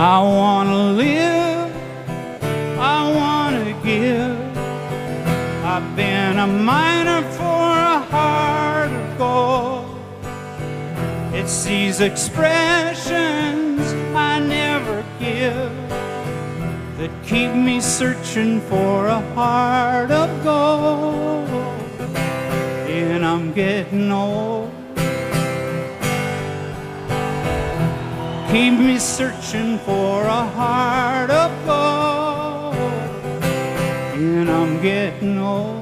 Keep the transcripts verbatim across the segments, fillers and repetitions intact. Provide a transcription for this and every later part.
I wanna live, I wanna give. I've been a miner for a heart of gold. It's these expressions I never give that keep me searching for a heart of gold. And I'm getting old. Keep me searching for a heart of gold. And I'm getting old.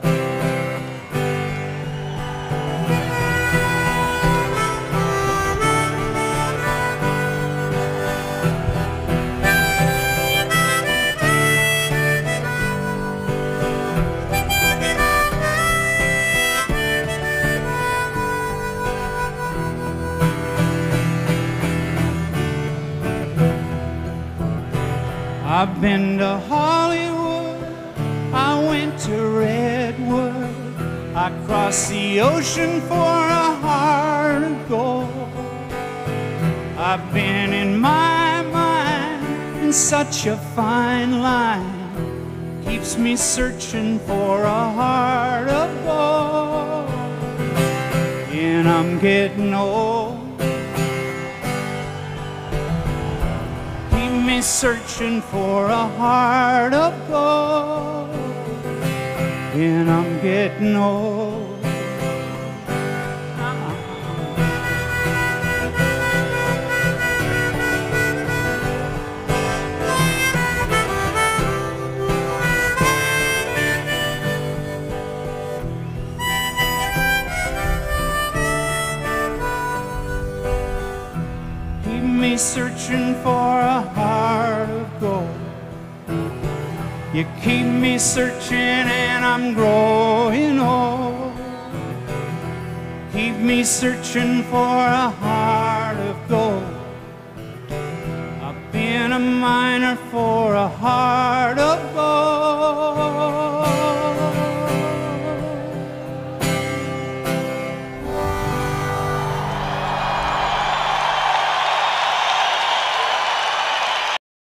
I've been to Hollywood, I went to Redwood, I crossed the ocean for a heart of gold. I've been in my mind in such a fine line, keeps me searching for a heart of gold. And I'm getting old. Me searching for a heart of gold. And I'm getting old. Keep me searching for a heart of gold. You keep me searching and I'm growing old. Keep me searching for a heart of gold. I've been a miner for a heart of